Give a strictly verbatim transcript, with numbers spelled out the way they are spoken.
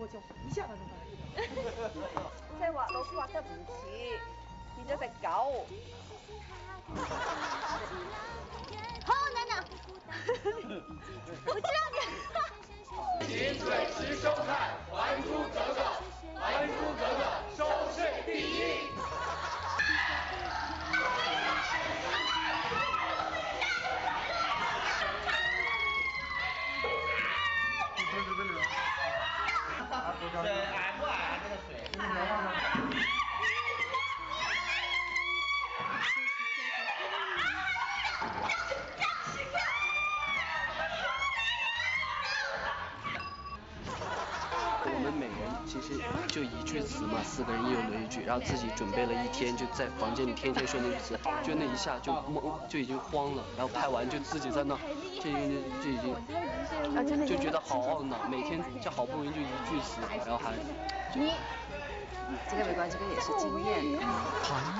就一下子就過嚟。 即係畫到畫得唔似，變咗隻狗。 好，奶奶，我知道你。 请准时收看《还珠格格》，《还珠格格》收视第一。 水矮不矮啊？这个水。 我们每人其实就一句词嘛，四个人一人轮一句，然后自己准备了一天，就在房间里天天说那句词，就那一下就懵，就已经慌了，然后拍完就自己在那，这就已经啊真的就觉得好懊恼，每天就好不容易就一句词，然后还你这个没关系，这个也是经验。